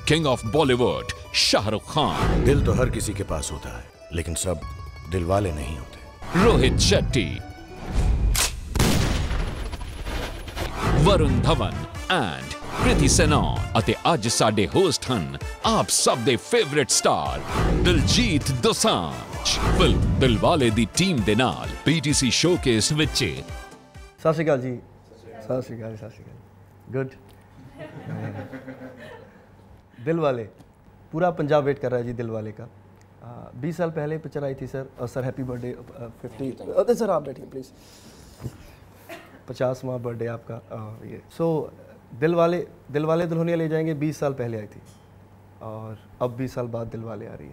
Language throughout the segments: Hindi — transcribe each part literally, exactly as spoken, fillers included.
King of Bollywood Shahrukh Khan. दिल तो हर किसी के पास होता है, लेकिन सब दिल वाले नहीं होते। रोहित शेट्टी, वरुण धवन एंड कृति सेनान ਅਤੇ ਅੱਜ ਸਾਡੇ ਹੋਸਟ ਹਨ ਆਪ ਸਭ ਦੇ favourite star Diljit Dosanjh. Film Dilwale ਦੀ ਟੀਮ ਦੇ ਨਾਲ ਪੀਟੀਸੀ ਸ਼ੋਕੇਸ ਵਿੱਚ। ਸਤਿ ਸ਼੍ਰੀ ਅਕਾਲ ਜੀ। ਸਤਿ ਸ਼੍ਰੀ ਅਕਾਲ ਸਤਿ ਸ਼੍ਰੀ ਅਕਾਲ गुड। दिल वाले पूरा पंजाब वेट कर रहा है जी दिल वाले का। बीस साल पहले पिक्चर आई थी सर, और सर हैप्पी बर्थडे फिफ्टी। अरे सर आप बैठिए प्लीज़। पचासवां बर्थडे आपका। आ, ये सो so, दिल वाले दिल वाले दुल्हनिया ले जाएंगे बीस साल पहले आई थी, और अब बीस साल बाद दिल वाले आ रही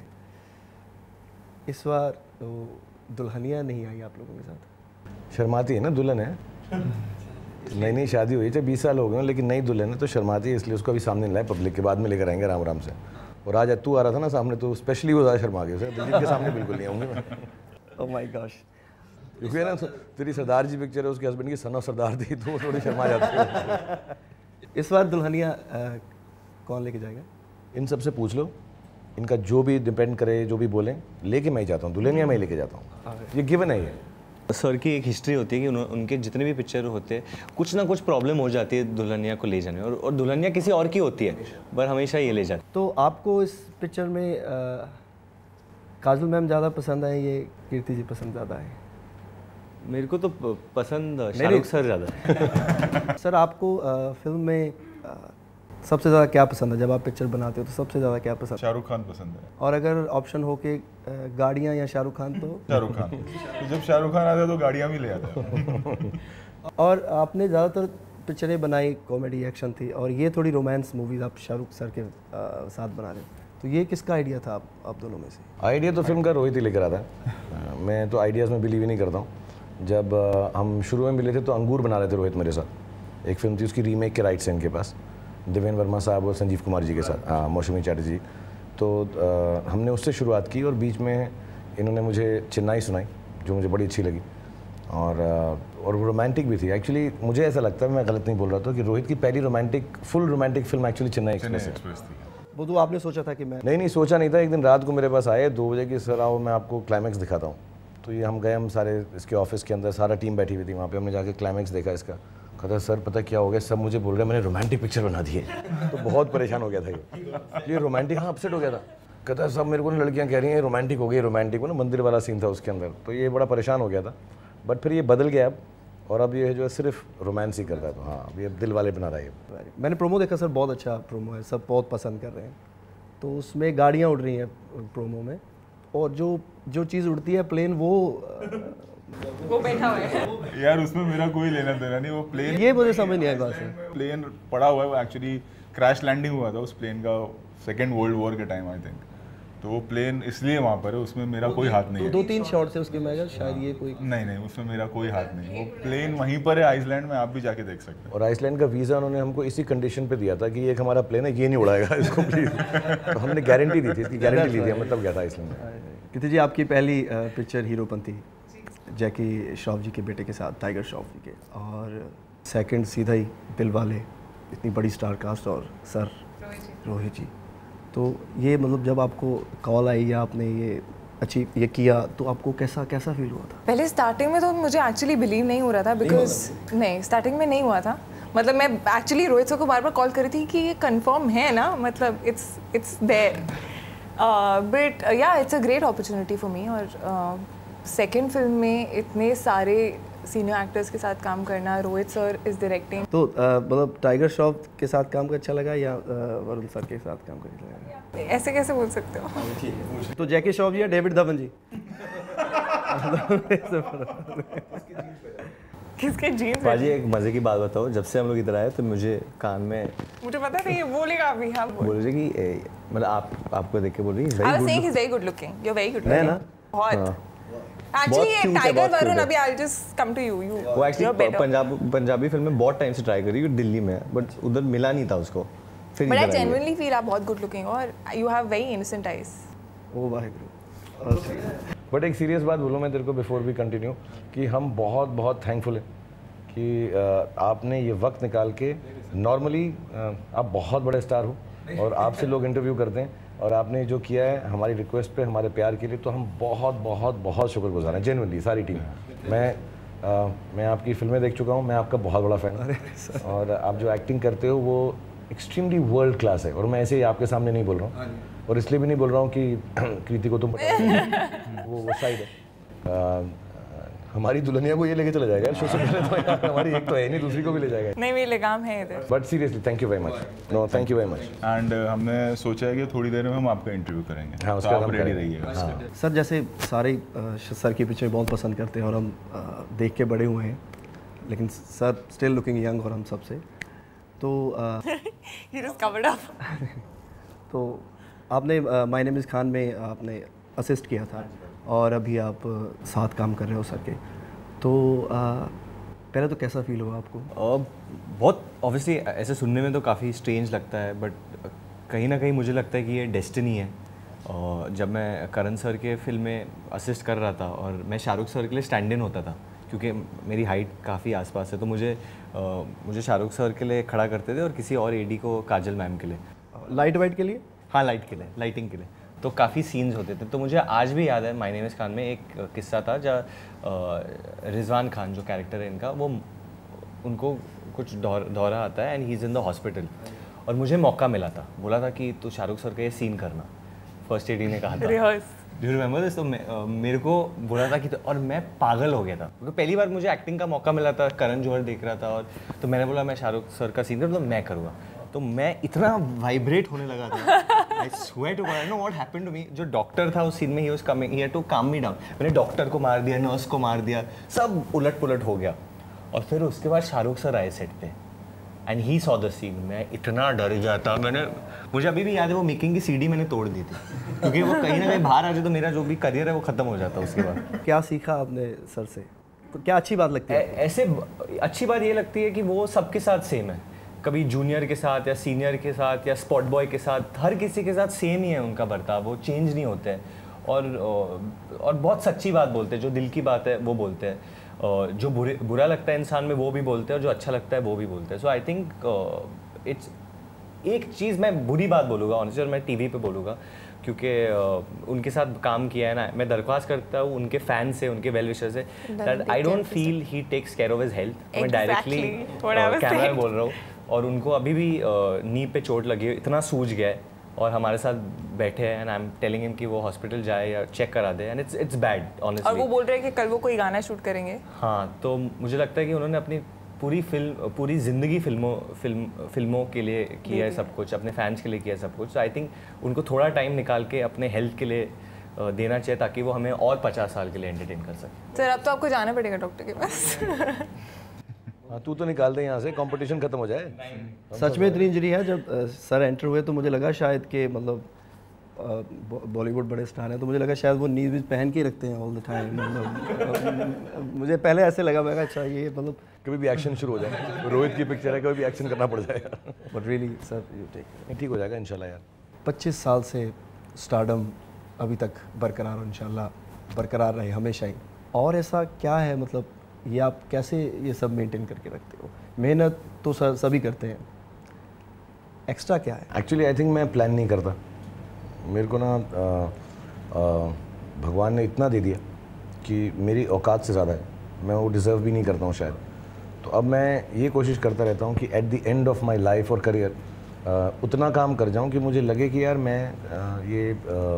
है। इस बार तो दुल्हनिया नहीं आई आप लोगों के साथ। शर्माती है ना, दुल्हन है, नई नई शादी हुई है, बीस साल हो गए लेकिन नई दुल्हन है तो शर्माती है, इसलिए उसको अभी सामने लाए पब्लिक के, बाद में लेकर आएंगे आराम आराम से। और आज तू आ रहा था ना सामने, तो स्पेशली वो ज़्यादा शर्मा गया, दिल्ली के सामने बिल्कुल नहीं आऊँगी मैं। Oh my gosh. क्योंकि ना तेरी सरदार जी पिक्चर है, उसके हस्बैंड की सन ऑफ सरदार थी, तो वो थोड़ी शर्मा जाती है। इस बार दुल्हनिया कौन लेके जाएगा? इन सबसे पूछ लो, इनका जो भी डिपेंड करे, जो भी बोलें, लेके मैं ही जाता हूँ, दुल्हनिया मैं ही लेके जाता हूँ, ये गिवन है। ये सर की एक हिस्ट्री होती है कि उनके जितने भी पिक्चर होते हैं कुछ ना कुछ प्रॉब्लम हो जाती है दुल्हनिया को ले जाने में, और, और दुल्हनिया किसी और की होती है पर हमेशा ये ले जाती है। तो आपको इस पिक्चर में आ, काजल मैम ज़्यादा पसंद आए, ये कीर्ति जी पसंद ज़्यादा है? मेरे को तो पसंद शाहरुख सर ज़्यादा है। सर आपको आ, फिल्म में आ, सबसे ज़्यादा क्या पसंद है? जब आप पिक्चर बनाते हो तो सबसे ज़्यादा क्या पसंद है? शाहरुख खान पसंद है। और अगर ऑप्शन हो के गाड़ियाँ या शाहरुख खान, तो शाहरुख खान। तो जब शाहरुख खान आता है तो गाड़ियाँ भी ले आता है। और आपने ज़्यादातर पिक्चरें बनाई कॉमेडी एक्शन थी, और ये थोड़ी रोमांस मूवीज आप शाहरुख सर के आ, साथ बना रहे हो, तो ये किसका आइडिया था आप, आप दोनों में से? आइडिया तो फिल्म का रोहित ही लेकर आता है। मैं तो आइडियाज़ में बिलीव ही नहीं करता हूँ। जब हम शुरू में मिले थे तो अंगूर बना रहे थे रोहित मेरे साथ, एक फिल्म थी, उसकी रीमेक के राइट्स हैं इनके पास, देवेंद्र वर्मा साहब और संजीव कुमार जी के साथ, हाँ मौसमी चैटर्जी। तो आ, हमने उससे शुरुआत की, और बीच में इन्होंने मुझे चेन्नई सुनाई जो मुझे बड़ी अच्छी लगी, और आ, और वो रोमांटिक भी थी। एक्चुअली मुझे ऐसा लगता है, मैं गलत नहीं बोल रहा था, कि रोहित की पहली romantic full romantic film actually Chennai express है। वो तो आपने सोचा था कि मैं? नहीं नहीं सोचा नहीं था। एक दिन रात को मेरे पास आए दो बजे की, सर आओ मैं आपको क्लाइमैक्स दिखाता हूँ। तो ये हम गए, हम सारे इसके ऑफिस के अंदर सारा टीम बैठी हुई थी वहाँ पे, हमने जाके क्लाइमैक्स देखा इसका। कहता सर पता क्या हो गया, सब मुझे बोल रहे हैं मैंने रोमांटिक पिक्चर बना दी है। तो बहुत परेशान हो गया था ये ये रोमांटिक, हाँ अपसेट हो गया था। कहता सब मेरे को ना लड़कियाँ कह रही हैं रोमांटिक हो गई, रोमांटिक हो ना, मंदिर वाला सीन था उसके अंदर, तो ये बड़ा परेशान हो गया था। बट फिर ये बदल गया अब, और अब ये जो है सिर्फ रोमांस ही करता है। तो हाँ अभी अब दिल वाले बना रहा है। मैंने प्रोमो देखा सर, बहुत अच्छा प्रोमो है, सब बहुत पसंद कर रहे हैं। तो उसमें गाड़ियाँ उड़ रही हैं प्रोमो में, और जो जो चीज़ उड़ती है प्लेन, वो वो बैठा हुआ है यार, उसमें मेरा कोई लेना देना नहीं। वो प्लेन, ये मुझे समझ नहीं आई बात है। प्लेन पड़ा हुआ है, वो एक्चुअली क्रैश लैंडिंग हुआ था उस प्लेन का सेकेंड वर्ल्ड वॉर के टाइम आई थिंक। तो वो प्लेन इसलिए वहाँ पर है, उसमें मेरा कोई हाथ नहीं है। दो तीन शॉट से उसके, मैं शायद ये कोई नहीं नहीं उसमें मेरा कोई हाथ नहीं। वो प्लेन वहीं पर है आइसलैंड में, आप भी जाके देख सकते हैं। और आइसलैंड का वीज़ा उन्होंने हमको इसी कंडीशन पे दिया था कि ये एक हमारा प्लेन है, ये नहीं उड़ाएगा इसको प्लीज़। तो हमने गारंटी दी थी, इसकी गारंटी ली थी, मतलब गया था आइसलैंड में। कीर्ति जी आपकी पहली पिक्चर हीरोपंती, जैकी श्रॉफ जी के बेटे के साथ, टाइगर श्रॉफ जी के, और सेकंड सीधा ही दिल वाले, इतनी बड़ी स्टार कास्ट, और सर रोहित जी। तो ये मतलब जब आपको कॉल आई या आपने ये अच्छी ये किया, तो आपको कैसा कैसा फील हुआ था? पहले स्टार्टिंग में तो मुझे एक्चुअली बिलीव नहीं हो रहा था, बिकॉज नहीं, नहीं स्टार्टिंग में नहीं हुआ था। मतलब मैं एक्चुअली रोहित सर को बार बार कॉल करी थी कि ये कंफर्म है ना, मतलब इट्स इट्स देयर, बट या it's a great opportunity for me. और सेकेंड uh, फिल्म में इतने सारे सीनियर एक्टर्स के साथ काम करना, रोहित सर इज डायरेक्टिंग। तो मतलब टाइगर श्रॉफ के साथ काम कर अच्छा लगा या वरुण सर के साथ काम कर अच्छा लगा? ऐसे कैसे बोल सकते हो? तो जैकी श्रॉफ जी या डेविड धवन जी? किसके जीन्स? बाजी एक मजे की बात बताओ, जब से हम लोग इधर आए तो मुझे कान में, मुझे पता नहीं बोलेगा अभी। हाँ बोल रही कि मतलब आप आपको देख के बोल रही है very good looking, you are very good looking ना बहुत। एक्चुअली ये टाइगर वरुण, अभी I just come to you you वो एक्चुअली पंजाब पंजाबी फिल्म में बहुत टाइम से ट्राई कर रही है दिल्ली में, बट उधर मिला नहीं था उसको। फिर बट आई जेन्युइनली फील आप बहुत गुड लुकिंग, और you have very innocent eyes. ओ वाहिगुरु। बट एक सीरियस बात बोलूँ मैं तेरे को बिफोर वी कंटिन्यू, कि हम बहुत बहुत थैंकफुल हैं कि आपने ये वक्त निकाल के, नॉर्मली आप बहुत बड़े स्टार हो, और आपसे लोग इंटरव्यू करते हैं, और आपने जो किया है हमारी रिक्वेस्ट पे, हमारे प्यार के लिए, तो हम बहुत बहुत बहुत शुक्रगुजार हैं जेन्युइनली सारी टीम। मैं आ, मैं आपकी फिल्में देख चुका हूँ, मैं आपका बहुत बड़ा फ़ैन हूँ, और आप जो एक्टिंग करते हो वो एक्सट्रीमली वर्ल्ड क्लास है। और मैं ऐसे ही आपके सामने नहीं बोल रहा हूँ, और इसलिए भी नहीं बोल रहा हूँ कि कृति को तुम बता वो वो साइड है। आ, हमारी दुल्हनिया को ये लेके चला जाएगा शो से पहले, तो यार हमारी एक तो है नहीं, दूसरी को भी ले जाएगा। नहीं, मेरे लगाम है इधर। But seriously thank you very much. No thank you very much. And हमने सोचा है कि थोड़ी देर में हम आपका इंटरव्यू करेंगे। हाँ, तो आप रेडी रहिएगा। हाँ। सर जैसे सारे अ, सर की पिक्चर बहुत पसंद करते हैं और हम अ, देख के बड़े हुए हैं, लेकिन सर स्टिल लुकिंग यंग और हम सबसे तो अ, He just covered up. तो आपने माय नेम इज़ खान में आपने असिस्ट किया था और अभी आप अ, साथ काम कर रहे हो सर के, तो आ, पहले तो कैसा फील हुआ आपको? uh, बहुत ऑब्वियसली ऐसे सुनने में तो काफ़ी स्ट्रेंज लगता है, बट कहीं ना कहीं मुझे लगता है कि ये डेस्टिनी है। uh, जब मैं करण सर के फिल्म में असिस्ट कर रहा था और मैं शाहरुख सर के लिए स्टैंड इन होता था, क्योंकि मेरी हाइट काफ़ी आसपास है, तो मुझे uh, मुझे शाहरुख सर के लिए खड़ा करते थे और किसी और एडी को काजल मैम के लिए, लाइट वाइट के लिए। हाँ लाइट के लिए, लाइटिंग के लिए, तो काफ़ी सीन्स होते थे। तो मुझे आज भी याद है माय नेम इज़ खान में एक किस्सा था जहाँ रिजवान खान जो कैरेक्टर है इनका, वो उनको कुछ दौरा आता है and he is in the hospital, और मुझे मौका मिला था, बोला था कि तू शाहरुख सर का ये सीन करना, फर्स्ट एडी ने कहा था। Do you remember this? तो मेरे को बोला था कि तो, और मैं पागल हो गया था क्योंकि पहली बार मुझे एक्टिंग का मौका मिला था, करण जौहर देख रहा था, और तो मैंने बोला मैं शाहरुख सर का सीन करूँ, तो मैं करूँगा। तो मैं इतना वाइब्रेट होने लगा था, I swear to God, I know what happened to me. जो डॉक्टर था उस सीन में, he was coming, he had to calm me down. मैंने डॉक्टर को मार दिया, नर्स को मार दिया, सब उलट पुलट हो गया। और फिर उसके बाद शाहरुख सर आए सेट पे and he saw the scene. मैं इतना डर गया था, मैंने मुझे अभी भी याद है वो मेकिंग की सीडी मैंने तोड़ दी थी, क्योंकि वो कहीं ना कहीं बाहर आ जाए तो मेरा जो भी करियर है वो खत्म हो जाता उसके बाद। क्या सीखा आपने सर से? क्या अच्छी बात लगती है? ऐसे अच्छी बात ये लगती है कि वो सबके साथ सेम है, कभी जूनियर के साथ या सीनियर के साथ या स्पॉट बॉय के साथ, हर किसी के साथ सेम ही है उनका बर्ताव, वो चेंज नहीं होते हैं। और और बहुत सच्ची बात बोलते हैं, जो दिल की बात है वो बोलते हैं, और जो बुरे बुरा लगता है इंसान में वो भी बोलते हैं, और जो अच्छा लगता है वो भी बोलते हैं। सो आई थिंक इट्स एक चीज़ मैं बुरी बात बोलूँगा ऑनेस्टली, और मैं टीवी पे बोलूँगा, क्योंकि uh, उनके साथ काम किया है ना, मैं दरख्वास्त करता हूँ उनके फैन से, उनके वेल विशर से, that I don't feel he takes care of his health. मैं डायरेक्टली कैमरा में बोल रहा हूँ, और उनको अभी भी नी पे चोट लगी है, इतना सूज गया है, और हमारे साथ बैठे हैं and I am telling him कि वो हॉस्पिटल जाए या चेक करा दे, and it's it's bad honestly. और वो बोल रहे हैं कि कल वो कोई गाना शूट करेंगे। हाँ, तो मुझे लगता है कि उन्होंने अपनी पूरी फिल्म पूरी ज़िंदगी फिल्मों फिल्म फिल्मों के लिए किया है सब कुछ, अपने फैंस के लिए किया है सब कुछ। सो आई थिंक उनको थोड़ा टाइम निकाल के अपने हेल्थ के लिए देना चाहिए, ताकि वो हमें और पचास साल के लिए एंटरटेन कर सके। सर अब तो आपको जाना पड़ेगा डॉक्टर के पास। हाँ, तू तो निकाल दे यहाँ से, कंपटीशन खत्म हो जाए। सच में इतनी इंजरी है? जब अ, सर एंटर हुए तो मुझे लगा शायद कि मतलब बॉलीवुड बड़े स्टार हैं, तो मुझे लगा शायद वो नीज वीज पहन के ही रखते हैं ऑल द टाइम। मतलब मुझे पहले ऐसे लगा, मैं अच्छा ये मतलब कभी भी एक्शन शुरू हो जाए, रोहित की पिक्चर है, कभी भी एक्शन करना पड़ जाएगा। But really sir you take, ठीक हो जाएगा इंशाल्लाह यार। पच्चीस साल से स्टारडम अभी तक बरकरार, इंशाल्लाह बरकरार रहे हमेशा ही। और ऐसा क्या है, मतलब ये आप कैसे ये सब मेंटेन करके रखते हो? मेहनत तो सर सभी करते हैं, एक्स्ट्रा क्या है? एक्चुअली आई थिंक मैं प्लान नहीं करता, मेरे को ना आ, आ, भगवान ने इतना दे दिया कि मेरी औकात से ज़्यादा है, मैं वो डिज़र्व भी नहीं करता हूँ शायद। तो अब मैं ये कोशिश करता रहता हूँ कि at the end of my life और करियर उतना काम कर जाऊँ कि मुझे लगे कि यार मैं आ, ये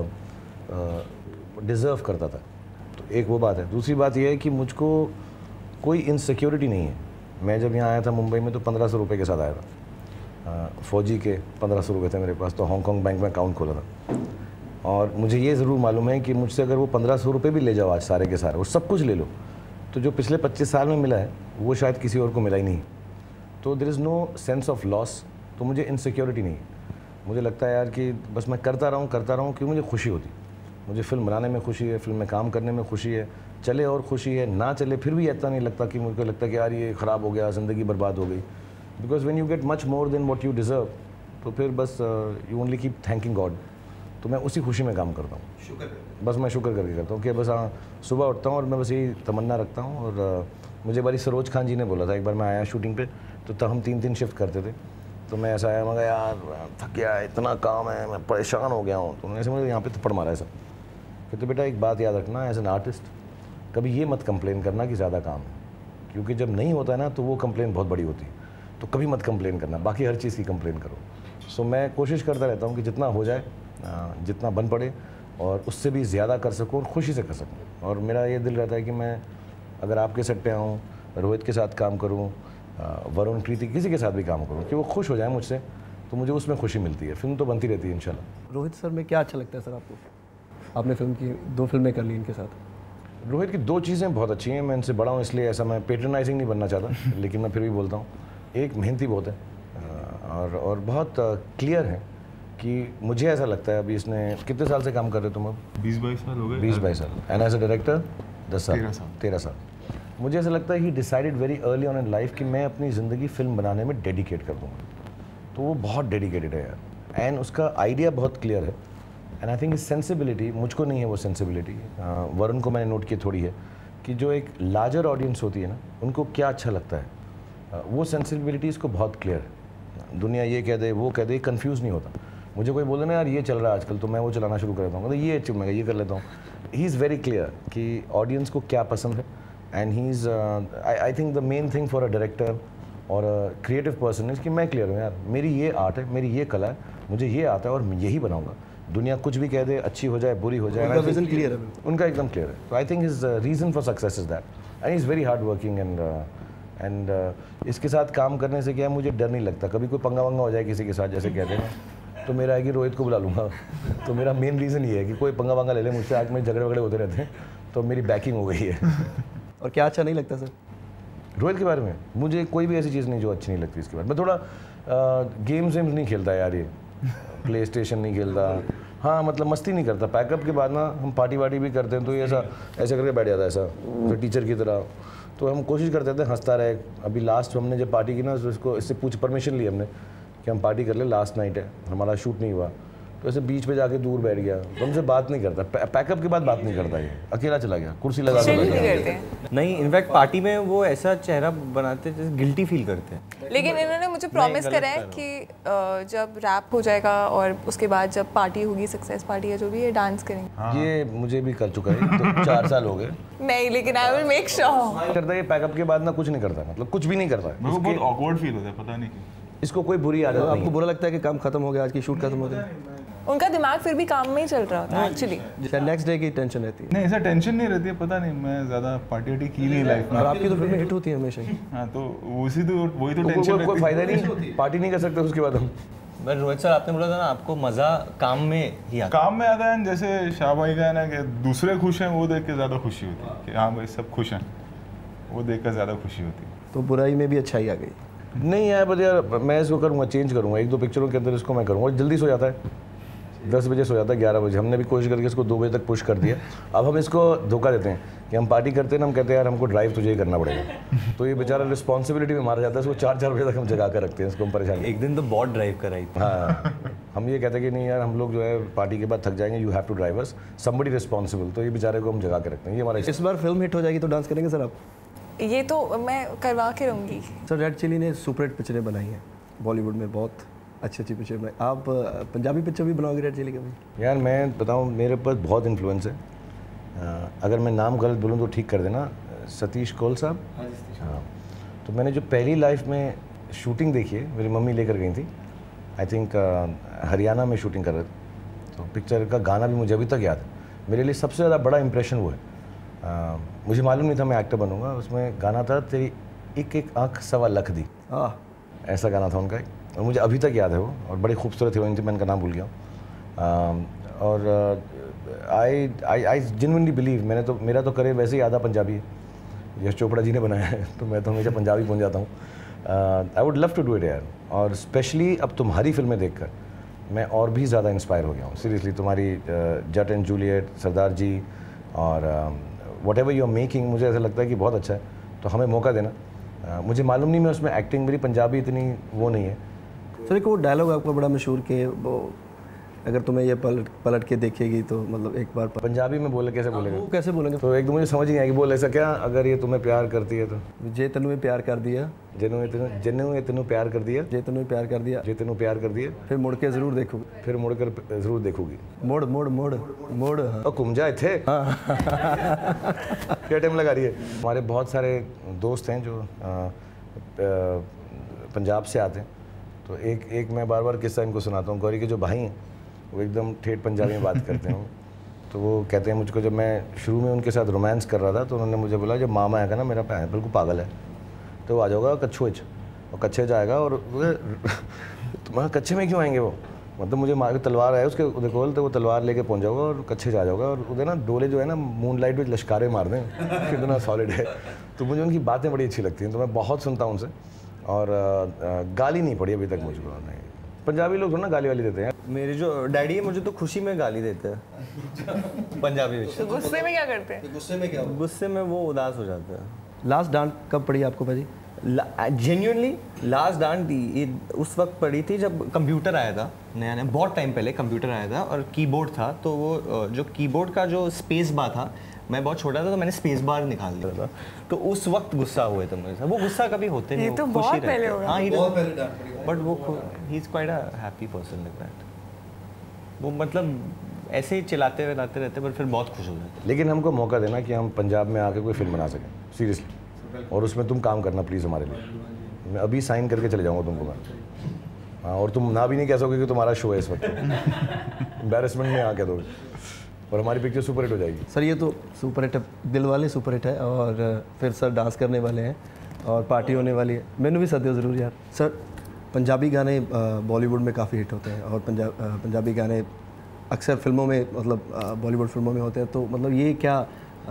डिज़र्व करता था। तो एक वो बात है। दूसरी बात ये है कि मुझको कोई इनसिक्योरिटी नहीं है। मैं जब यहाँ आया था मुंबई में तो पंद्रह सौ रुपये के साथ आया था, फ़ौजी के पंद्रह सौ रुपये थे मेरे पास, तो हांगकांग बैंक में अकाउंट खोला था। और मुझे ये ज़रूर मालूम है कि मुझसे अगर वो पंद्रह सौ रुपये भी ले जाओ आज सारे के सारे, और सब कुछ ले लो, तो जो पिछले पच्चीस साल में मिला है वो शायद किसी और को मिला ही नहीं। तो there is no sense of loss, तो मुझे इनसिक्योरिटी नहीं है। मुझे लगता है यार कि बस मैं करता रहूँ करता रहूँ क्योंकि मुझे खुशी होती। मुझे फिल्म बनाने में खुशी है, फिल्म में काम करने में खुशी है, चले और खुशी है, ना चले फिर भी ऐसा नहीं लगता कि मुझको लगता है कि यार ये ख़राब हो गया, ज़िंदगी बर्बाद हो गई। Because when you get much more than what you deserve, तो फिर बस you only keep thanking God. तो मैं उसी खुशी में काम करता हूँ, शुक्र बस मैं शुक्र करके करता हूँ कि बस हाँ सुबह उठता हूँ और मैं बस यही तमन्ना रखता हूँ। और uh, मुझे बारी सरोज खान जी ने बोला था, एक बार मैं आया शूटिंग पे, तो तब हम तीन तीन शिफ्ट करते थे, तो मैं ऐसा आया, मगर यार थक गया है, इतना काम है, मैं परेशान हो गया हूँ। तो उन्होंने ऐसे मुझे यहाँ पे थप्पड़ मारा ऐसा। कहते बेटा एक बात याद रखना, एज एन आर्टिस्ट कभी ये मत कंप्लेन करना कि ज़्यादा काम है, क्योंकि जब नहीं होता है ना तो वो कंप्लेन बहुत बड़ी होती है। तो कभी मत कंप्लेन करना, बाकी हर चीज़ की कंप्लेन करो। सो so, मैं कोशिश करता रहता हूँ कि जितना हो जाए, जितना बन पड़े, और उससे भी ज़्यादा कर सकूँ और खुशी से कर सकूँ। और मेरा ये दिल रहता है कि मैं अगर आपके सेट पे आऊँ, रोहित के साथ काम करूँ, वरुण, प्रीति, किसी के साथ भी काम करूँ कि वो खुश हो जाए मुझसे, तो मुझे उसमें खुशी मिलती है। फिल्म तो बनती रहती है इंशाल्लाह। रोहित सर में क्या अच्छा लगता है सर आपको? आपने फिल्म की दो फिल्में कर ली इनके साथ। रोहित की दो चीज़ें बहुत अच्छी हैं। मैं इनसे बड़ा हूँ इसलिए ऐसा मैं पेट्रनाइजिंग नहीं बनना चाहता, लेकिन मैं फिर भी बोलता हूँ। एक मेहनती बहुत है और और बहुत क्लियर है कि मुझे ऐसा लगता है, अभी इसने कितने साल से काम कर रहे हो तुम? अब बीस बाईस साल हो गए। बीस बाईस साल। एंड एज अ डायरेक्टर दस साल तेरह साल तेरह साल मुझे ऐसा लगता है he decided very early on in life कि मैं अपनी ज़िंदगी फिल्म बनाने में डेडिकेट कर दूँगा। तो वो बहुत डेडिकेटेड है यार, एंड उसका आइडिया बहुत क्लियर है। एंड आई थिंक इस सेंसिबिलिटी, मुझको नहीं है वो सेंसिबिलिटी, वरुण को मैंने नोट की थोड़ी है, कि जो एक लार्जर ऑडियंस होती है ना, उनको क्या अच्छा लगता है, uh, वो सेंसिबिलिटी इसको बहुत क्लियर है। दुनिया ये कह दे, वो कह दे, कंफ्यूज नहीं होता। मुझे कोई बोले ना यार ये चल रहा है आजकल, तो मैं वो चलाना शुरू कर देता हूँ, तो ये चुप मैं ये कर लेता हूँ। ही इज़ वेरी क्लियर कि ऑडियंस को क्या पसंद है। And he is I think the main thing for a director और क्रिएटिव पर्सन इज़ कि मैं क्लियर हूँ यार, मेरी ये आर्ट है, मेरी ये कला है, मुझे ये आता है और मैं यही बनाऊँगा। दुनिया कुछ भी कह दे, अच्छी हो जाए, बुरी हो जाए, उनका विजन क्लियर है, उनका एकदम क्लियर है। तो I think his reason for success is that, and is very hard working. And and इसके साथ काम करने से क्या है, मुझे डर नहीं लगता। कभी कोई पंगा वंगा हो जाए किसी के साथ, जैसे कहते हैं, तो मेरा है कि रोहित को बुला लूँगा। तो मेरा मेन रीज़न ये है कि कोई पंगा वंगा ले ले मुझसे, आज मेरे झगड़े वगड़े होते रहते हैं, तो मेरी बैकिंग हो गई है। और क्या अच्छा नहीं लगता सर रोहित के बारे में? मुझे कोई भी ऐसी चीज़ नहीं जो अच्छी नहीं लगती इसके बारे में। मैं थोड़ा गेम्स वेम्स नहीं खेलता यार, ये प्ले स्टेशन नहीं खेलता, हाँ मतलब मस्ती नहीं करता। पैकअप के बाद ना हम पार्टी वार्टी भी करते हैं, तो ये ऐसा ऐसे करके बैठ जाता है ऐसा, तो टीचर की तरह। तो हम कोशिश करते थे हंसता रहे। अभी लास्ट हमने जब पार्टी की ना, तो इसको इससे पूछ परमिशन ली हमने कि हम पार्टी कर ले, लास्ट नाइट है, हमारा शूट नहीं हुआ, तो ऐसे बीच पे जाके दूर बैठ गया, तो हमसे बात नहीं करता। पैकअप के बाद बात नहीं करता, ये अकेला चला गया, कुर्सी लगा के बैठ गया। नहीं, इनफैक्ट पार्टी में वो ऐसा चेहरा बनाते जैसे गिल्टी फील करते हैं। लेकिन इन्होंने मुझे प्रॉमिस करा है कि जब रैप हो जाएगा और उसके बाद जब पार्टी होगी, सक्सेस पार्टी या जो भी है, डांस करेंगे। ये मुझे भी कर चुका है, तो चार साल हो गए। नहीं, लेकिन आई विल मेक श्योर। करता है पैकअप के बाद ना, कुछ नहीं करता, मतलब कुछ भी नहीं करता है। मेरे को बहुत ऑकवर्ड फील होता है, पता नहीं क्यों। इसको कोई बुरी आदत नहीं। आपको बुरा लगता है कि काम खत्म हो गया, आज की शूट खत्म हो गई? उनका दिमाग फिर भी काम में ही चल रहा होता है एक्चुअली। जैसे नेक्स्ट डे की टेंशन रहती है। नहीं, ऐसा टेंशन नहीं रहती है, पता नहीं, मैं ज़्यादा पार्टी वार्टी की नहीं लाइफ में। और आपकी तो फिल्में हिट होती है हमेशा ही। हाँ, तो उसी तो वही तो को, टेंशन को, कोई फायदा नहीं, पार्टी नहीं कर सकते उसके बाद हम। बट रोहित सर, आपने बोला था ना आपको मज़ा काम में ही आता काम में आता है। जैसे शाह भाई का है ना कि दूसरे खुश हैं, वो देख के ज़्यादा खुशी होती है कि हाँ भाई सब खुश हैं, वो देख कर ज़्यादा खुशी होती है। तो बुराई में भी अच्छाई आ गई। नहीं यार, बस यार मैं इसको करूँगा, चेंज करूँगा, एक दो पिक्चरों के अंदर इसको मैं करूँगा। जल्दी सो जाता है, दस बजे सो जाता है, ग्यारह बजे। हमने भी कोशिश करके इसको दो बजे तक पुश कर दिया। अब हम इसको धोखा देते हैं कि हम पार्टी करते हैं ना, हम कहते हैं यार हमको ड्राइव तुझे ही करना पड़ेगा, तो ये बेचारा रिस्पॉन्सिबिलिटी में मारा जाता है। इसको चार चार बजे तक हम जगा कर रखते हैं, इसको हम परेशान। एक दिन तो बहुत ड्राइव कराई थी। हाँ, हम ये कहते हैं कि नहीं यार, हम लोग जो है पार्टी के बाद थक जाएंगे, you have to drive us, somebody responsible. तो ये बेचारे को हम जगा के रखते हैं, ये हमारा। इस बार फिल्म हिट हो जाएगी तो डांस करेंगे सर आप? ये तो मैं करवा के रहूँगी सर। रेड चिली ने सुपर हिट पिक्चरें बनाई हैं बॉलीवुड में, बहुत अच्छी अच्छी पिक्चर बनाई। आप पंजाबी पिक्चर भी बनाओगे रेड चिली के भी? यार मैं बताऊँ, मेरे पास बहुत इन्फ्लुएंस है। आ, अगर मैं नाम गलत बोलूँ तो ठीक कर देना, सतीश कौल साहब। हाँ, तो मैंने जो पहली लाइफ में शूटिंग देखी है, मेरी मम्मी लेकर गई थी, आई थिंक हरियाणा में शूटिंग कर रहे थे। तो पिक्चर का गाना भी मुझे अभी तक याद है। मेरे लिए सबसे ज़्यादा बड़ा इंप्रेशन वो है। आ, मुझे मालूम नहीं था मैं एक्टर बनूंगा। उसमें गाना था, तेरी एक एक आँख सवा लख दी, हाँ ऐसा गाना था उनका, और मुझे अभी तक याद है वो, और बड़ी खूबसूरत हीरोइन थी, मैं उनका नाम भूल गया हूँ। और आई आई आई जेन्युइनली बिलीव, मैंने तो मेरा तो करियर वैसे ही आधा पंजाबी है, यश चोपड़ा जी ने बनाया है, तो मैं तो हमेशा पंजाबी पहुँच जाता हूँ। I would love to do it यार। और स्पेशली अब तुम्हारी फिल्में देखकर मैं और भी ज़्यादा इंस्पायर हो गया हूँ सीरियसली। तुम्हारी जट एंड जूलियट, सरदार जी, और whatever you are making, मुझे ऐसा लगता है कि बहुत अच्छा है, तो हमें मौका देना। uh, मुझे मालूम नहीं, मैं उसमें एक्टिंग, मेरी पंजाबी इतनी वो नहीं है। सर एक वो डायलॉग आपका बड़ा मशहूर कि वो अगर तुम्हें ये पलट पलट के देखेगी तो मतलब एक बार पर... पंजाबी में बोले कैसे बोलेंगे? वो कैसे बोलेंगे? तो एक तो मुझे समझ नहीं आएगी बोल ऐसा क्या, अगर ये तुम्हें प्यार करती है तो जे तेनू प्यार कर दिया, जिन्हों तेनू जिन्हों तेनू प्यार कर दिया, जे तेनू प्यार कर दिया, जे तेनू प्यार कर दिया, फिर मुड़ के जरूर देखोगे, फिर मुड़ कर जरूर देखोगी। मोड़ मोड़ मोड़ मोड़ और कुमजा इथे क्या टाइम लगा रही है। हमारे बहुत सारे दोस्त हैं जो आ, आ, पंजाब से आते हैं, तो एक एक मैं बार बार किस्सा इनको सुनाता हूँ। गौरी के जो भाई हैं वो एकदम ठेठ पंजाबी में बात करते हैं। तो वो कहते हैं मुझको, जब मैं शुरू में उनके साथ रोमांस कर रहा था तो उन्होंने मुझे बोला जब मामा आएगा ना मेरा भैन बिल्कुल पागल है तो वो आ जाओगा कच्छुए और कच्छे जाएगा और तुम्हारा कच्छे में क्यों आएंगे वो, मतलब मुझे मार तलवार है उसके उधर कोल तो वो तलवार लेके पहुंच जाओगा और कच्छे जा जाओगा और उधर ना डोले जो है ना मून लाइट में लश्कारे मार दें कितना सॉलिड है। तो मुझे उनकी बातें बड़ी अच्छी लगती हैं, तो मैं बहुत सुनता हूँ उनसे। और गाली नहीं पड़ी अभी तक मुझको। नहीं, पंजाबी लोग थोड़ा ना गाली वाली देते हैं। मेरे जो डैडी है मुझे तो खुशी में गाली देते हैं पंजाबी में। तो गुस्से में क्या करते हैं? गुस्से में क्या? गुस्से में वो उदास हो जाते हैं। लास्ट डांट कब पड़ी आपको भाजी? जेन्युइनली लास्ट डांट उस वक्त पड़ी थी जब कंप्यूटर आया था नया नया, बहुत टाइम पहले कंप्यूटर आया था और कीबोर्ड था। तो वो जो कीबोर्ड का जो स्पेस बार था, मैं बहुत छोटा था तो मैंने स्पेस बार निकाल दिया था, तो उस वक्त गुस्सा हुए थे मेरे साथ। वो गुस्सा कभी होते नहीं, ये तो बहुत पहले होगा। हाँ, बहुत पहले डांट पड़ी। बट वो he is quite a happy person like that. वो मतलब ऐसे ही चिल्लाते रहते रहते पर फिर बहुत खुश हो जाते। लेकिन हमको मौका देना कि हम पंजाब में आके कोई फिल्म बना सकें सीरियसली, और उसमें तुम काम करना प्लीज़ हमारे लिए। मैं अभी साइन करके चले जाऊँगा तुमको मैं। हाँ, और तुम ना भी नहीं कह सकोगे कि तुम्हारा शो है इस वक्त। एम्बैरेसमेंट में आके दोगे और हमारी पिक्चर सुपर हिट हो जाएगी। सर ये तो सुपर हिट है, दिल वाले सुपर हिट है, और फिर सर डांस करने वाले हैं और पार्टी होने वाली है। मैंने भी सदियों ज़रूर यार। सर पंजाबी गाने बॉलीवुड में काफ़ी हिट होते हैं और पंजाब पंजाबी गाने अक्सर फिल्मों में, मतलब बॉलीवुड फिल्मों में होते हैं, तो मतलब ये क्या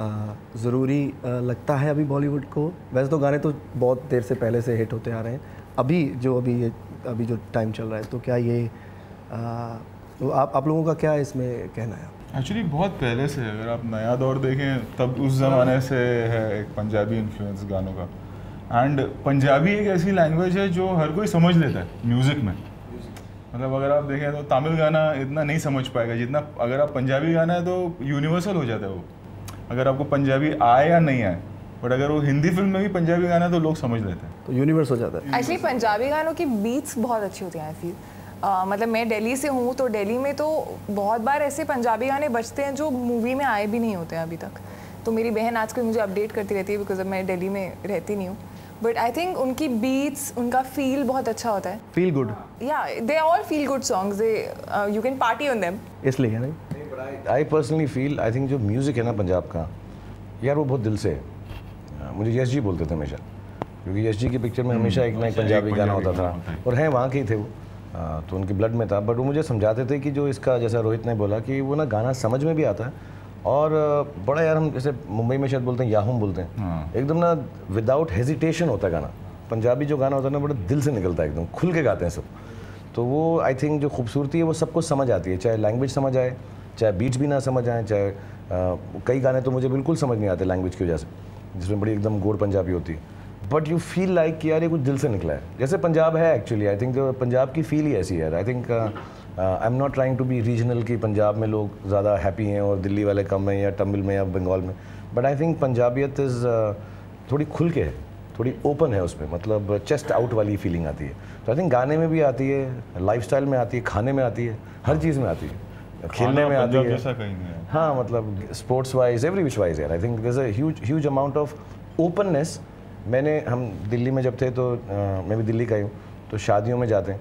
ज़रूरी लगता है अभी बॉलीवुड को? वैसे तो गाने तो बहुत देर से पहले से हिट होते आ रहे हैं, अभी जो अभी ये अभी जो टाइम चल रहा है, तो क्या ये आ, तो आप आप लोगों का क्या इसमें कहना है? एक्चुअली बहुत पहले से, अगर आप नया दौर देखें तब उस ज़माने से है एक पंजाबी इन्फ्लुएंस गानों का। एंड पंजाबी एक ऐसी लैंग्वेज है जो हर कोई समझ लेता है म्यूज़िक में। मतलब अगर आप देखें तो तमिल गाना इतना नहीं समझ पाएगा जितना, अगर आप पंजाबी गाना है तो यूनिवर्सल हो जाता है वो, अगर आपको पंजाबी आए या नहीं आए। बट अगर वो हिंदी फिल्म में भी पंजाबी गाना है तो लोग समझ लेते हैं, तो यूनिवर्स हो जाता है। एक्चुअली पंजाबी गानों की बीट्स बहुत अच्छी होती हैं आई फील। Uh, मतलब मैं दिल्ली से हूँ तो दिल्ली में तो बहुत बार ऐसे पंजाबी गाने बजते हैं जो मूवी में आए भी नहीं होते हैं अभी तक। तो मेरी बहन आजकल मुझे अपडेट करती रहती है बिकॉज अब मैं दिल्ली में रहती नहीं हूँ, बट आई थिंक उनकी बीट्स, उनका फील बहुत अच्छा होता है। फील गुड, या they are all feel good songs, they you can party on them, इसलिए है नहीं। I personally feel, I think जो म्यूज़िक है ना पंजाब का यार, वो बहुत दिल से है। मुझे यश जी बोलते थे हमेशा, क्योंकि यश जी की पिक्चर में हमेशा एक ना एक पंजाबी गाना होता था, और हैं वहाँ के ही थे वो, आ, तो उनकी ब्लड में था। बट वो मुझे समझाते थे कि जो इसका, जैसा रोहित ने बोला कि वो ना गाना समझ में भी आता है, और बड़ा यार, हम जैसे मुंबई में शायद बोलते हैं याहुम बोलते हैं, हाँ। एकदम ना विदाउट हेजिटेशन होता है गाना। पंजाबी जो गाना होता है ना बड़ा दिल से निकलता है, एकदम खुल के गाते हैं सब। तो वो आई थिंक जो खूबसूरती है वो सबको समझ आती है, चाहे लैंग्वेज समझ आए, चाहे बीट्स भी ना समझ आए, चाहे आ, कई गाने तो मुझे बिल्कुल समझ नहीं आते लैंग्वेज की वजह से, जिसमें बड़ी एकदम गोड़ पंजाबी होती है, बट यू फील लाइक कि यार ये कुछ दिल से निकला है, जैसे पंजाब है एक्चुअली। आई थिंक जो पंजाब की फील ही ऐसी है। I think I am not trying to be regional कि पंजाब में लोग ज़्यादा हैप्पी हैं और दिल्ली वाले कम हैं, या तमिल में या बंगाल में, but I think Punjabiyat is थोड़ी खुल के है, थोड़ी ओपन है, उसमें मतलब चेस्ट आउट वाली फीलिंग आती है। तो आई थिंक गाने में भी आती है, लाइफस्टाइल में आती है, खाने में आती है, हर चीज़ में आती है, खेलने में आती है। हाँ, मतलब sports wise, every which wise यार, I think there is a huge huge amount of openness. मैंने हम दिल्ली में जब थे तो आ, मैं भी दिल्ली का ही हूँ, तो शादियों में जाते हैं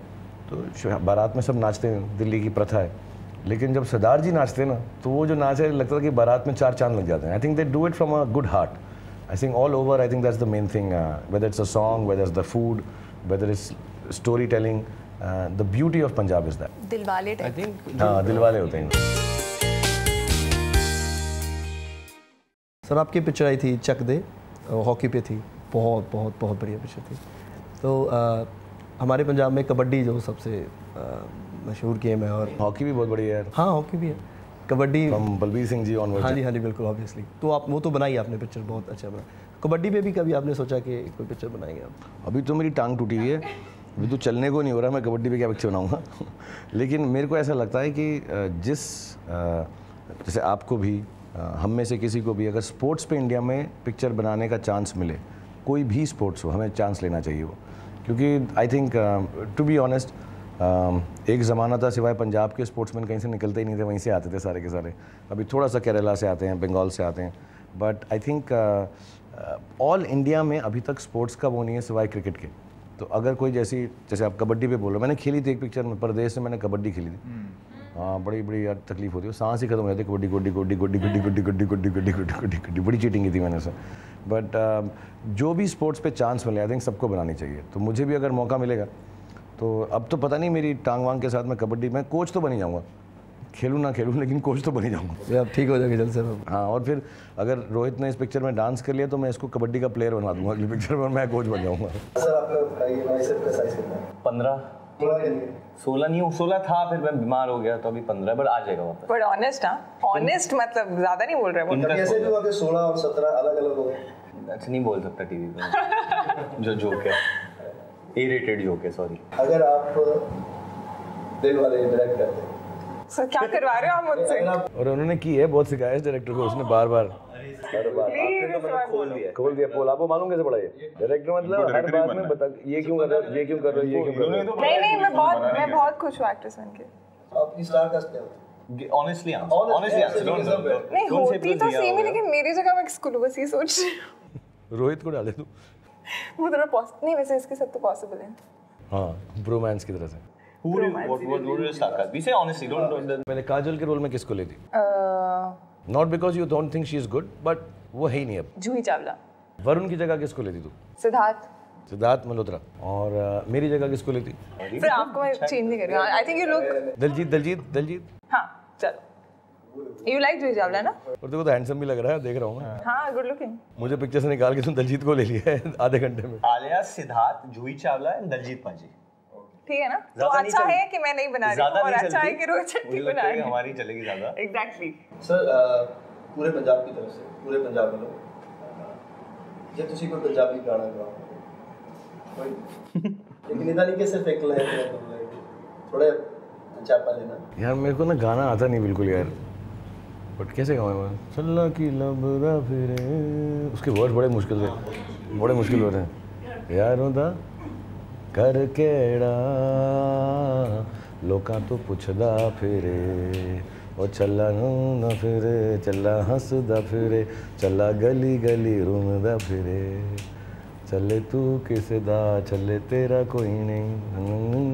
तो बारात में सब नाचते हैं, दिल्ली की प्रथा है। लेकिन जब सरदार जी नाचते हैं ना, तो वो जो नाच है लगता था कि बारात में चार चांद लग जाते हैं। I think they do it from a good heart. I think all over, I think that's the main thing, whether it's a song, whether it's the food, whether it's story telling, the beauty of Punjab is that. दिलवाले आई थिंक हाँ, दिलवाले होते हैं। सर आपकी पिक्चर आई थी चक दे, हॉकी पे थी, बहुत बहुत बहुत बढ़िया पिक्चर थी। तो आ, हमारे पंजाब में कबड्डी जो सबसे आ, मशहूर गेम है, और हॉकी भी बहुत बढ़िया है। हाँ, हॉकी भी है, कबड्डी हम बलबीर सिंह जी ऑनवर्ड। हाँ जी, हाँ जी, बिल्कुल, ऑब्वियसली। तो आप वो तो बनाई आपने पिक्चर, बहुत अच्छा बना। कबड्डी पे भी कभी आपने सोचा कि कोई पिक्चर बनाएंगे आप? अभी तो मेरी टांग टूटी हुई है, अभी तो चलने को नहीं हो रहा, मैं कबड्डी पे क्या पिक्चर बनाऊंगा लेकिन मेरे को ऐसा लगता है कि जिस जैसे आपको भी, हम में से किसी को भी अगर स्पोर्ट्स पे इंडिया में पिक्चर बनाने का चांस मिले, कोई भी स्पोर्ट्स हो, हमें चांस लेना चाहिए वो, क्योंकि I think to be honest एक ज़माना था सिवाय पंजाब के स्पोर्ट्समैन कहीं से निकलते ही नहीं थे, वहीं से आते थे सारे के सारे। अभी थोड़ा सा केरला से आते हैं, बंगाल से आते हैं, but I think all India में अभी तक स्पोर्ट्स का वो नहीं है सिवाय क्रिकेट के। तो अगर कोई जैसी जैसे आप कबड्डी पे बोलो, मैंने खेली थी एक पिक्चर में, परदेश में मैंने कबड्डी खेली थी। हाँ, बड़ी बड़ी यार तकलीफ होती है, सांस ही खत्म हो जाती है, कबड्डी गोड्डी गोड्डी गोड्डी गोड्डी गोड्डी गोड्डी गोड्डी गोड्डी गोड्डी गोड्डी गोड्डी बड़ी चीटिंग की थी मैंने से। बट जो भी स्पोर्ट्स पे चांस मिले आई थिंक सबको बनानी चाहिए। तो मुझे भी अगर मौका मिलेगा तो अब तो पता नहीं मेरी टांग वांग के साथ मैं कबड्डी में कोच तो बनी जाऊँगा, खेलूँ ना खेलूँ लेकिन कोच तो बनी जाऊँगा। अब ठीक हो जाएगी जल्द से। हाँ, और फिर अगर रोहित ने इस पिक्चर में डांस कर लिया तो मैं इसको कबड्डी का प्लेयर बना दूंगा अगली पिक्चर में और मैं कोच बन जाऊँगा। पंद्रह सोलह नहीं, सोलह था फिर मैं बीमार हो गया तो अभी पंद्रह, बट आ जाएगा वापस। बट ऑनेस्ट हाँ, ऑनेस्ट मतलब ज्यादा नहीं बोल रहे हैं। कभी ऐसे भी हुआ कि सोलह और सत्रह अलग अलग हो गए? अच्छा नहीं बोल सकता टीवी पे जो जोक है, ए रेटेड जोक है, सॉरी। अगर आप दिल वाले डायरेक्ट करते हैं सर, क्या करवा रहे हो आप मुझसे? और उन्होंने की है, बहुत सिखाया इस डायरेक्टर को, उसने बार बार खोल दिया खोल दिया पोल। आपको मालूम कैसे पड़ा ये डायरेक्टर? मतलब हर बात में बता ये क्यों कर रहे हो, ये क्यों कर रहे हो, ये क्यों कर रहे हो। नहीं नहीं, मैं बहुत मैं बहुत खुश हूँ एक्ट्रेस बनके। आपकी स्टार कास्ट क्या होती है? ऑनेस्टली ऑनेस्टली नहीं होती तो सेम ही, लेकिन मेरी जगह मैं किसको लूँ बस ये सोच रही हूँ। रोहित को डाले तू, वो थोड़ा पॉसिबल नहीं, वैसे इसके सब तो पॉसिबल है। हाँ, ब्रोमांस की तरह से। पहले काजल के रोल में किसको लेती? Not because you don't think she is good, but वो है ही नहीं अब। जूही चावला। वरुण की जगह किसको लेती तू? सिद्धार्थ सिद्धार्थ मल्होत्रा। और uh, मेरी जगह किसको लेती? फिर आपको मैं चेंज नहीं कर रही हूँ। I think you look Diljit Diljit Diljit हाँ चलो, यू लाइक जूही चावला ना? और देखो तो हैंडसम भी लग रहा है, देख रहा हूँ मैं। हाँ, गुड लुकिंग। मुझे पिक्चर से निकाल के तुम दलजीत को ले लिया है आधे घंटे में। आलिया, सिद्धार्थ, जूही चावला एंड दलजीत पाजी, ठीक है ना? तो अच्छा है कि मैं नहीं बना रही हूँ और अच्छा है कि रोहित शेट्टी बना रही है। हमारी चलेगी ज्यादा। एग्जैक्टली। सर पूरे पंजाब की तरफ से, पूरे पंजाब में लोग जब तुसी कोई पंजाबी गाना गाओ कोई, लेकिन इतना नहीं कि सिर्फ एक लहर है, तो थोड़े चापा लेना। यार मेरे को ना गाना आता नहीं बिल्कुल यार, बट कैसे गाऊँ मैं? चल्ला की लबदा फिरे, उसके वर्ड बड़े मुश्किल थे, बड़े मुश्किल हो रहे हैं। यारों दा कर केड़ा लोकां तो पुछदा फिरे, ओ चला न फिरे, चला हंसदा फिरे, चला गली गली रूमदा फिरे, चले तू किसे दा चले तेरा कोई नहीं,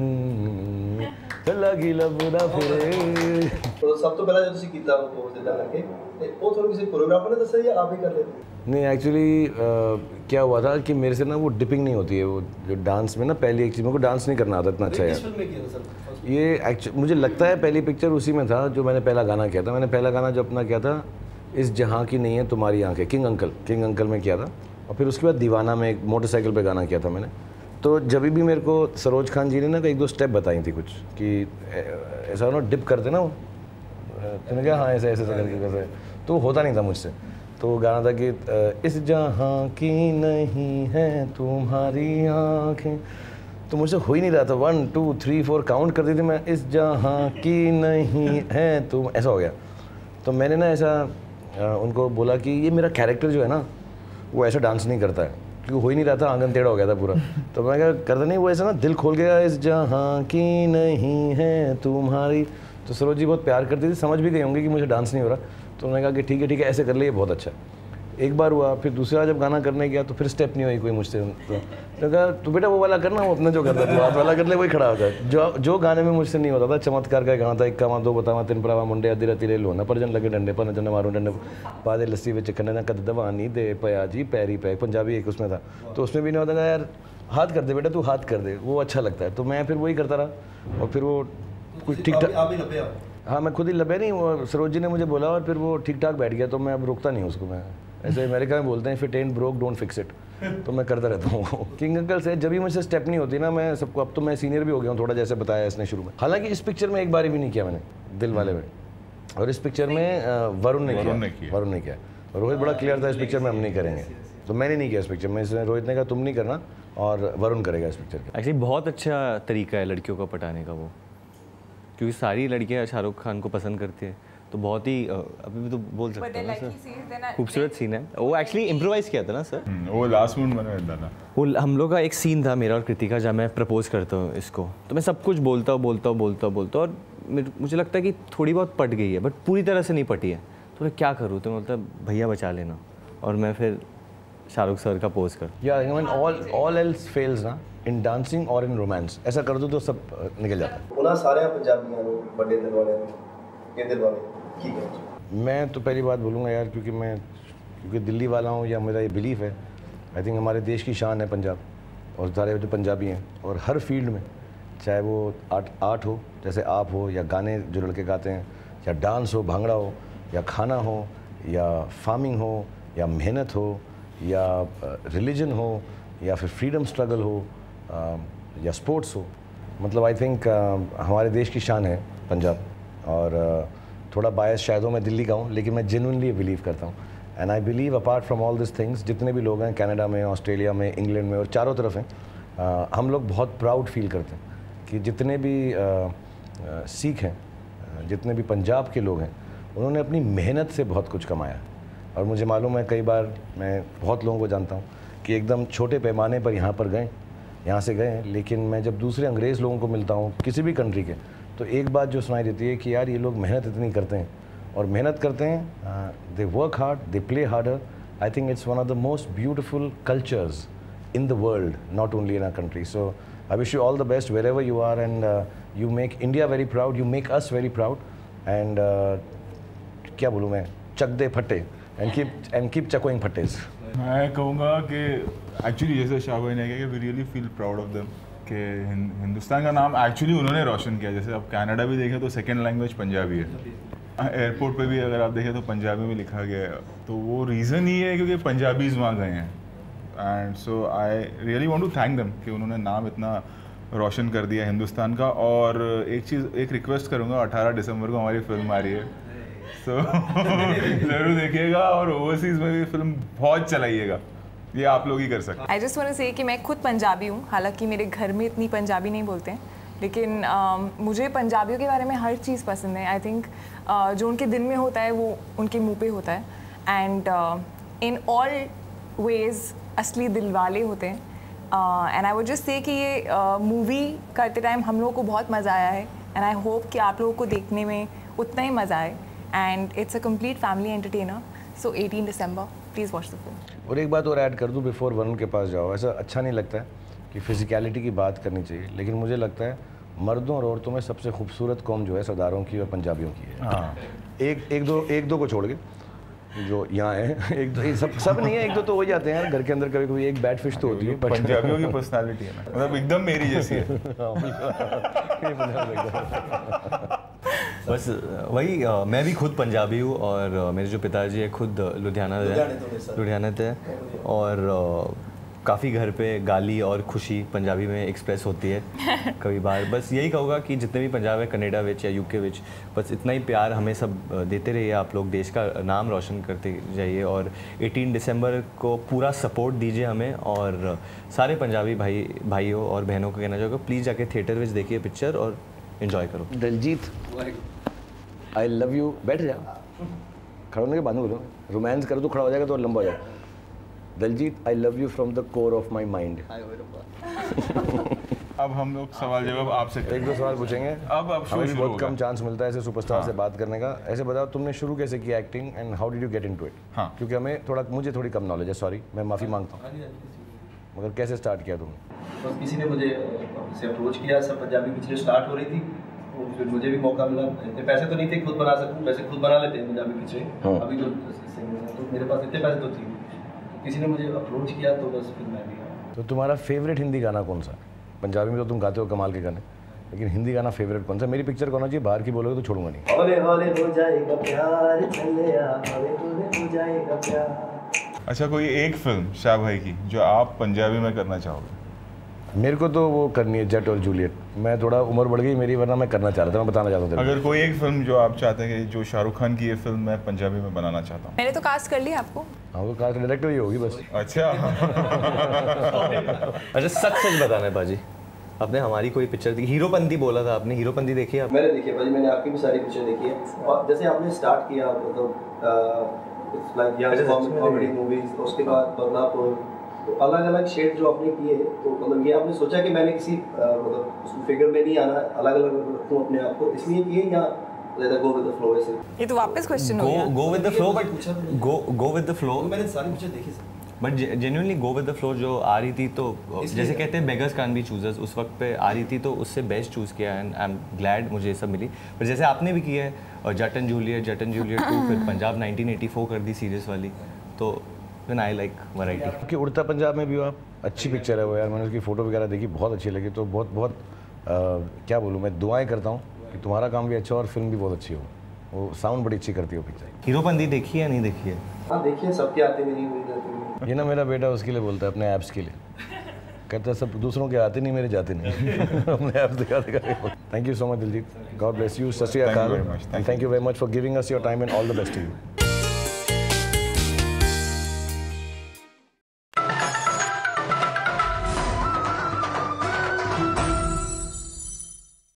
चला की लबदा फिरे। तो सब तो पहला जो तुसी कीता वो जिदा करके ते ओ थोड़ा किसी कोरियोग्राफर ने दस्या या आप ही कर लेते? नहीं एक्चुअली क्या हुआ था कि मेरे से ना वो डिपिंग नहीं होती है, वो जो डांस में ना पहली एक चीज़, मेरे को डांस नहीं करना आता इतना अच्छा यार। ये एक्चुअली मुझे लगता है पहली पिक्चर उसी में था जो मैंने पहला गाना किया था। मैंने पहला गाना जो अपना किया था इस जहाँ की नहीं है तुम्हारी आंखें, किंग अंकल किंग अंकल में किया था। और फिर उसके बाद दीवाना में एक मोटरसाइकिल पे गाना किया था मैंने। तो जब भी मेरे को सरोज खान जी ने ना एक दो स्टेप बताई थी कुछ कि ऐसा ना डिप करते ना वो, तुमने क्या हाँ ऐसे ऐसे करके कैसे, तो होता नहीं था मुझसे। तो गाना था कि इस जहाँ की नहीं है तुम्हारी आँखें, तो मुझसे हो ही नहीं रहा था। One two three four count करती थी मैं, इस जहाँ की नहीं है तुम, ऐसा हो गया। तो मैंने ना ऐसा उनको बोला कि ये मेरा कैरेक्टर जो है ना वो ऐसा डांस नहीं करता है, क्योंकि हो ही नहीं रहा था, आंगन टेढ़ा हो गया था पूरा। तो मैं क्या करता नहीं, वो ऐसा ना दिल खोल गया, इस जहाँ की नहीं है तुम्हारी। तो सरोज जी बहुत प्यार करती थी, समझ भी गई होंगी कि मुझे डांस नहीं हो रहा। तो उन्होंने कहा कि ठीक है ठीक है ऐसे कर ले, ये बहुत अच्छा। एक बार हुआ, फिर दूसरा जब गाना करने गया तो फिर स्टेप नहीं हुई कोई मुझसे। तो कहा तो बेटा वो वाला करना, वो अपना जो करता था हाथ वाला कर ले, वही खड़ा होता है। जो जो गाने में मुझसे नहीं होता था, चमत्कार का गाना था, एक कामा दो बतावा तीन परावा मुंडे अधी राती ले लो ना परजन लगे डंडे पर नजर मारो डंडे पा दे लस्सी विच खंडे ना कद दवानी दे पया जी पैरी पे, पंजाबी एक उसमें था। तो उसमें भी नहीं होता था यार हाथ कर दे बेटा तू हाथ कर दे, वो अच्छा लगता है। तो मैं फिर वही करता रहा और फिर वो कुछ ठीक ठाक, हाँ मैं खुद ही लबे नहीं, वो सरोज जी ने मुझे बोला और फिर वो ठीक ठाक बैठ गया। तो मैं अब रुकता नहीं उसको, मैं ऐसे अमेरिका में बोलते हैं fit and broke don't fix it, तो मैं करता रहता हूँ। किंग अंकल से जब भी मुझसे स्टेप नहीं होती ना, मैं सबको, अब तो मैं सीनियर भी हो गया हूँ थोड़ा, जैसे बताया इसने शुरू में। हालांकि इस पिक्चर में एक बार भी नहीं किया मैंने दिल वाले में, और इस पिक्चर में वरुण ने किया, वरुण ने किया। रोहित बड़ा क्लियर था इस पिक्चर में हम नहीं करेंगे, तो मैंने नहीं किया इस पिक्चर में, इसने रोहित ने कहा तुम नहीं करना और वरुण करेगा इस पिक्चर का। एक्चुअली बहुत अच्छा तरीका है लड़कियों को पटाने का वो, क्योंकि सारी लड़कियां शाहरुख खान को पसंद करती हैं, तो बहुत ही अभी भी तो बोल सकते हैं सर, खूबसूरत सीन है वो। एक्चुअली इम्प्रोवाइज किया था ना सर, वो लास्ट मोमेंट मैंने डाला। वो हम लोग का एक सीन था मेरा और कृतिका, जब मैं प्रपोज करता हूँ इसको, तो मैं सब कुछ बोलता हूँ बोलता हूँ बोलता हूँ बोलता हूँ और मुझे लगता है कि थोड़ी बहुत पट गई है, बट पूरी तरह से नहीं पटी है। तो मैं क्या करूँ, तो मतलब भैया बचा लेना, और मैं फिर शाहरुख सर का पोज कर या ऑल ऑल एल्स फेल्स ना इन डांसिंग और इन रोमांस, ऐसा कर दो तो सब निकल जाता है। ਉਹਨਾਂ ਸਾਰਿਆਂ ਪੰਜਾਬੀਆਂ ਨੂੰ ਵੱਡੇ ਦਿਲ ਵਾਲਿਆਂ ਨੂੰ ਇਹ ਦਿਲ ਵਾਲੇ ਕੀ ਕਹਿੰਦੇ? मैं तो पहली बात बोलूँगा यार, क्योंकि मैं क्योंकि दिल्ली वाला हूँ या मेरा ये बिलीफ है, आई थिंक हमारे देश की शान है पंजाब, और सारे जो पंजाबी हैं, और हर फील्ड में, चाहे वो आर्ट आर्ट हो जैसे आप हो, या गाने जो लड़के गाते हैं, या डांस हो, भांगड़ा हो, या खाना हो, या फार्मिंग हो, या मेहनत हो, या रिलीजन हो, या फिर फ्रीडम स्ट्रगल हो, या स्पोर्ट्स हो, मतलब आई थिंक हमारे देश की शान है पंजाब। और uh, थोड़ा बायस शायद हो, मैं दिल्ली का हूँ, लेकिन मैं जेन्युइनली बिलीव करता हूँ, and I believe apart from all this things, जितने भी लोग हैं कनाडा में, ऑस्ट्रेलिया में, इंग्लैंड में और चारों तरफ हैं, uh, हम लोग बहुत प्राउड फील करते हैं कि जितने भी सिख हैं, जितने भी पंजाब के लोग हैं, उन्होंने अपनी मेहनत से बहुत कुछ कमाया। और मुझे मालूम है, कई बार मैं बहुत लोगों को जानता हूँ कि एकदम छोटे पैमाने पर यहाँ पर गए, यहाँ से गए, लेकिन मैं जब दूसरे अंग्रेज़ लोगों को मिलता हूँ किसी भी कंट्री के, तो एक बात जो सुनाई देती है कि यार ये लोग मेहनत इतनी करते हैं, और मेहनत करते हैं, they work hard, they play harder. I think it's one of the most beautiful cultures in the world, not only in our country. So I wish you all the best where you are, and you make India very proud, you make us very proud, and क्या बोलूँ मैं, चक दे फट्टे एंड कीप एंड कीप चकोइंग फट्टेज। मैं कहूँगा कि एक्चुअली जैसे शाह भाई ने कहा कि we really feel proud of them, कि हिंदुस्तान का नाम एक्चुअली उन्होंने रोशन किया। जैसे अब कनाडा भी देखें तो सेकंड लैंग्वेज पंजाबी है, एयरपोर्ट पे भी अगर आप देखें तो पंजाबी में लिखा गया है, तो वो रीज़न ही है क्योंकि पंजाबीज वहाँ गए हैं। And so I really want to thank them कि उन्होंने नाम इतना रोशन कर दिया हिंदुस्तान का। और एक चीज़, एक रिक्वेस्ट करूँगा, अठारह दिसंबर को हमारी फिल्म आ रही है, तो ज़रूर देखिएगा, और ओवरसीज़ में भी फिल्म बहुत चलाइएगा, ये आप लोग ही कर सकते हैं। आई जस्ट वांट टू से कि मैं खुद पंजाबी हूँ, हालांकि मेरे घर में इतनी पंजाबी नहीं बोलते हैं, लेकिन uh, मुझे पंजाबियों के बारे में हर चीज़ पसंद है। आई थिंक uh, जो उनके दिल में होता है वो उनके मुंह पे होता है, एंड इन ऑल वेज असली दिल वाले होते हैं। And I would just say कि ये मूवी uh, करते टाइम हम लोगों को बहुत मज़ा आया है, एंड आई होप कि आप लोगों को देखने में उतना ही मज़ा आए, and it's a complete family entertainer. So eighteen December please watch the film. और एक बात और ऐड कर दूं बिफोर वरुण के पास जाओ, ऐसा अच्छा नहीं लगता है कि फिजिकलिटी की बात करनी चाहिए, लेकिन मुझे लगता है मर्दों और औरतों में सबसे खूबसूरत कौम जो है सरदारों की और पंजाबियों की है। हाँ। एक एक दो एक दो को छोड़ के जो यहाँ है, एक दो सब सब नहीं है, एक दो तो हो जाते हैं यार घर के अंदर, कभी कभी एक बैड फिश तो होती है। पंजाबियों की पर्सनालिटी है ना, मतलब एकदम मेरी जैसी है। बस वही, आ, मैं भी खुद पंजाबी हूँ, और आ, मेरे जो पिताजी है खुद लुधियाना लुधियाना थे, और काफ़ी घर पे गाली और खुशी पंजाबी में एक्सप्रेस होती है कभी बार। बस यही कहूँगा कि जितने भी पंजाब है, कनाडा विच या यूके विच, बस इतना ही प्यार हमें सब देते रहिए, आप लोग देश का नाम रोशन करते जाइए, और अठारह दिसंबर को पूरा सपोर्ट दीजिए हमें। और सारे पंजाबी भाई भाइयों और बहनों को कहना चाहूँगा, प्लीज़ जाके थिएटर विच देखिए पिक्चर और एंजॉय करो। Diljit, I love you. बैठ जा, खड़ा होने के बाद बोलो, रोमांस करो तो खड़ा हो जाएगा तो लंबा हो जाएगा। Diljit, I love you from the core of my mind. अब हम लोग सवाल जवाब आपसे एक दो सवाल पूछेंगे। अब अब हमें भी बहुत कम चांस मिलता है ऐसे सुपरस्टार हाँ। से बात करने का। ऐसे बताओ, तुमने शुरू कैसे किया acting, and how did you get into it? हाँ, क्योंकि हमें थोड़ा मुझे थोड़ी कम नॉलेज है, सॉरी, मैं माफ़ी मांगता हूँ, मगर कैसे स्टार्ट किया तुमने? बस किसी ने मुझे से अप्रोच किया, सब पंजाबी पिक्चरें स्टार्ट हो रही थी, फिर मुझे भी मौका मिला। इतने पैसे तो नहीं थे खुद बना सकूँ, वैसे खुद बना लेते हैं पंजाबी पिक्चरें अभी तो, तो मेरे पास इतने पैसे तो थे, किसी ने मुझे अप्रोच किया तो बस फिर मैं भी आया। तो तुम्हारा फेवरेट हिंदी गाना कौन सा? पंजाबी में तो तुम गाते हो कमाल के गाने, लेकिन हिंदी गाना फेवरेट कौन सा? मेरी पिक्चर कौन चाहिए, बाहर की बोलोगे तो छोड़ूंगा नहीं। हौले हौले हो जाएगा प्यार, चलिया हौले हौले हो जाएगा प्यार। अच्छा, कोई एक फिल्म शाह भाई की जो आप पंजाबी में करना चाहोगे? मेरे को तो वो करनी है जट और जूलियट। मैं थोड़ा उम्र बढ़ गई मेरी, वरना मैं करना चाह रहा था, मैं बताना चाहता हूँ। अगर कोई एक फिल्म जो आप चाहते हैं कि जो शाहरुख खान की ये फिल्म मैं पंजाबी में बनाना चाहता हूँ। मैंने तो कास्ट कर लिया आपको। हाँ वो कास्ट डायरेक्टर ही होगी बस। अच्छा अच्छा सच सच बताना है बाजी, आपने हमारी कोई पिक्चर देखी? हीरोपंती बोला था आपने, हीरोपंती देखी है? मैंने देखी है भाई, मैंने आपकी भी सारी पिक्चर देखी है। और जैसे आपने स्टार्ट किया मतलब इट्स लाइक यार कॉमेडी मूवीज, उसके बाद बदलापुर, तो अलग अलग शेड जो आपने किए, तो मतलब ये आपने सोचा कि मैंने किसी मतलब उस फिगर में नहीं आना, अलग अलग रखूँ अपने आप को, इसलिए किए या गो विद द फ्लो? ऐसे ये तो वापस क्वेश्चन हो गया। Go with the flow, but go go with the flow मैंने सारी पिक्चर देखी sir, but genuinely go with the flow जो आ रही थी, तो जैसे कहते हैं बेगर्स कैन बी चूजर्स, उस वक्त पे आ रही थी तो उससे बेस्ट चूज़ किया एंड आई एम ग्लैड मुझे ये सब मिली। पर जैसे आपने भी किया है, और Jatt and Juliet, Jatt and Juliet two, फिर पंजाब नाइनटीन एटी फोर कर दी सीरीज वाली, तो देन आई लाइक वैरायटी। क्योंकि उड़ता पंजाब में भी हो आप, अच्छी पिक्चर है वो यार, मैंने उसकी फ़ोटो वगैरह देखी, बहुत अच्छी लगी। तो बहुत बहुत आ, क्या बोलूँ, मैं दुआएं करता हूँ कि तुम्हारा काम भी अच्छा हो और फिल्म भी बहुत अच्छी हो। वो साउंड बड़ी अच्छी करती है वो पिक्चर। हीरोपंती देखी है नहीं देखी है? हाँ देखिए, सबके आते नहीं हुई जाती। ये ना मेरा बेटा उसके लिए बोलता है, अपने ऐप्स के लिए कहता है सब दूसरों के आते नहीं, मेरे जाते नहीं। अपने ऐप्स दिखा दिखा। Thank you so much Diljit, God bless you, Sat Sri Akal, thank you very much for giving us your time and all the best to you.